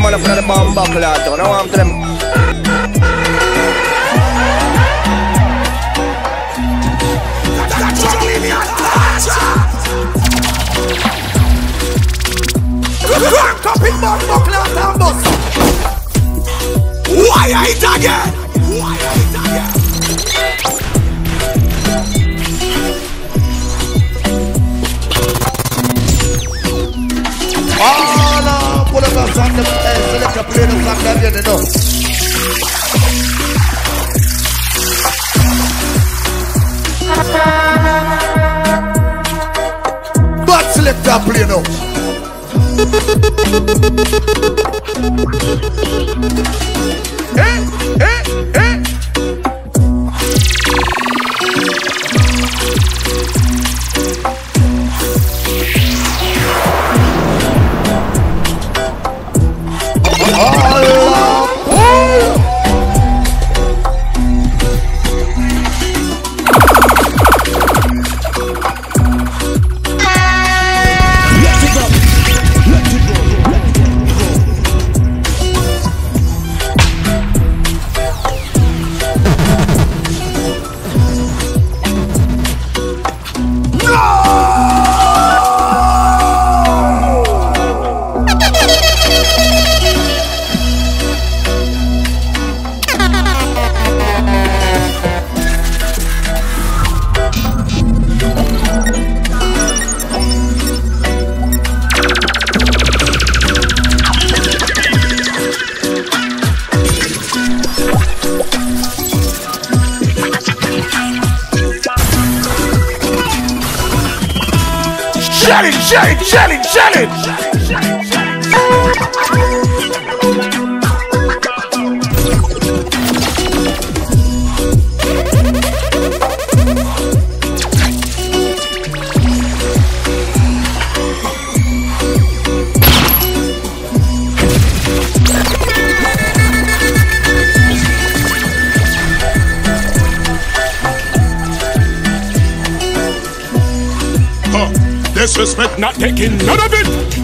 man up in the bomb buckle out. I want them. Crank up in bomb buckle out and bust. Why I it again? Why I it again? Oh no, put up a song, select a play the song that you know. But select a play now. Challenge! Disrespect not taking none of it.